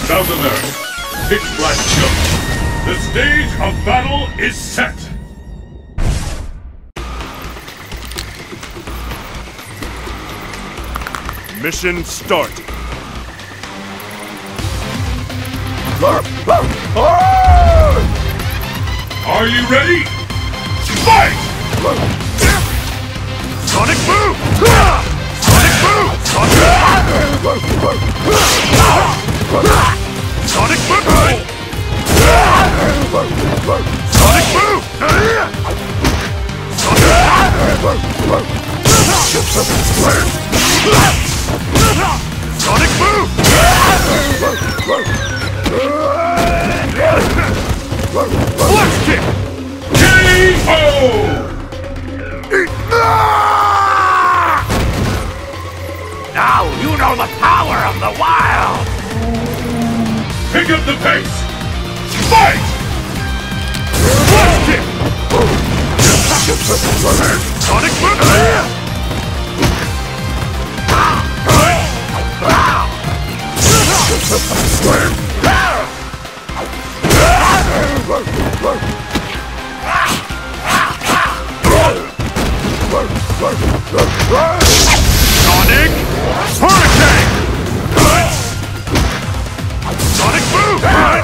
South America, pitch black jungle. The stage of battle is set. Mission start. Are you ready? Fight! Sonic boom! Sonic boom! Sonic boom! Sonic boom! Sonic boom! Sonic boom! Flash kick! K.O. Now you know the power of the wild! Pick up the pace! Fight! Flash kick! Sonic boom! Sonic Hurricane! Sonic Boom!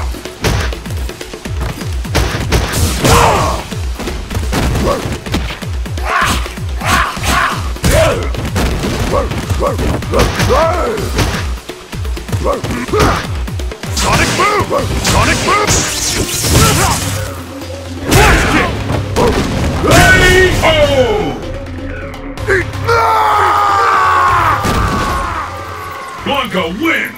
Sonic Boom! Sonic Boom! Flash kick! K.O. Blanka wins!